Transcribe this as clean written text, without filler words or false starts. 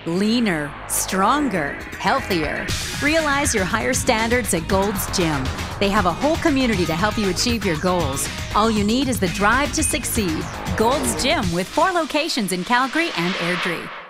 leaner, stronger, healthier. Realize your higher standards at Gold's Gym. They have a whole community to help you achieve your goals. All you need is the drive to succeed. Gold's Gym with 4 locations in Calgary and Airdrie.